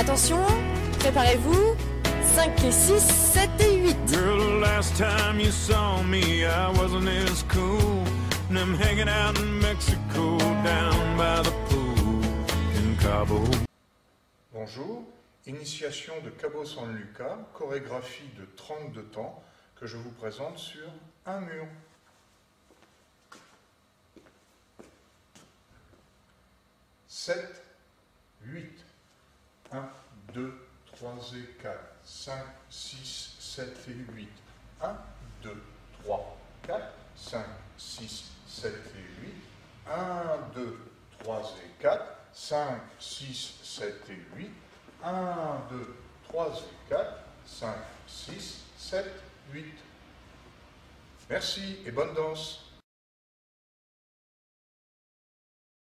Attention, préparez-vous. 5 et 6, 7 et 8. Girl, the last time you saw me, I wasn't as cool. And I'm hanging out in Mexico, down by the pool in Cabo. Bonjour, initiation de Cabo San Lucas, chorégraphie de 32 temps que je vous présente sur un mur. 7, 8, 1, 2, 3 et 4, 5, 6, 7 et 8, 1, 2, 3, 4, 5, 6, 7 et 8, 1, 2, 3 et 4, 5, 6, 7 et 8, 1, 2, 3 et 4, 5, 6, 7, 8. Merci et bonne danse.